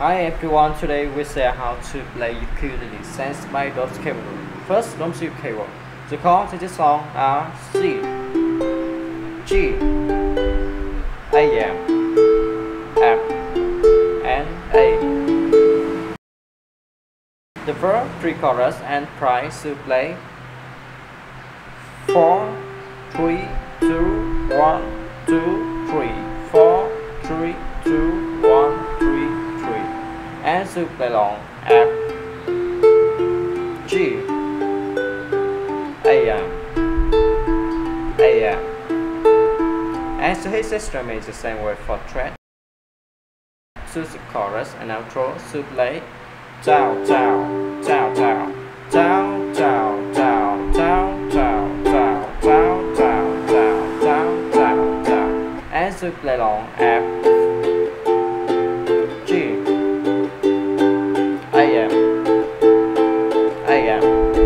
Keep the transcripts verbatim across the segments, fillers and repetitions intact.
Hi everyone, today we share how to play ukulele sense by those keyboard. First, don't use keyboard. The chords to this song are C, G, A M, F, and A. The first three chorus and price to play four, three, two, one, two, three, four, three, two, one, three, three, and to play long F, G, A M, A M. And so his system is the same way for thread. Choose the chorus and outro to play down, down, down, down, down, down, down, down, down, down, down, down, down, down, down, down, and to play long F, G, A M, A M,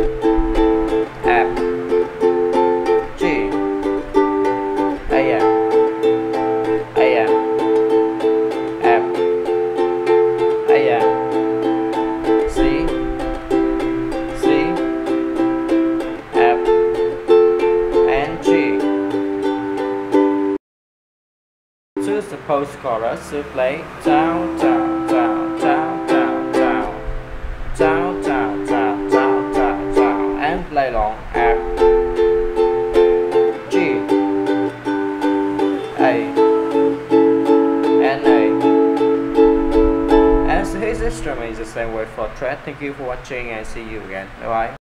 F, G, A M, A M, F, A M. C, C, F, and G. Choose the post chorus to play down, down, down, down, down, down, down, down, down, down, down, down, and play long F, G, A, and A. His instrument is the same way for thread. Thank you for watching and see you again. Bye bye.